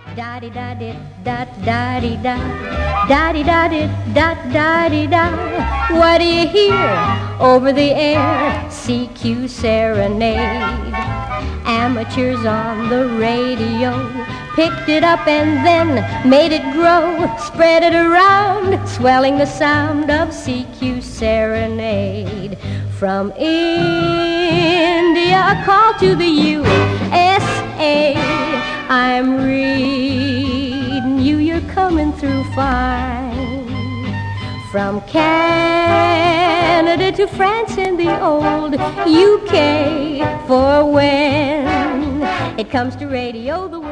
Da-di-da-di-da-da-di-da, da-di-da-di-da-da-di-da. What do you hear over the air? CQ serenade. Amateurs on the radio picked it up and then made it grow, spread it around, swelling the sound of CQ serenade. From India, a call to the USA. I'm reading you, you're coming through fine. From Canada to France and the old UK, for when it comes to radio, the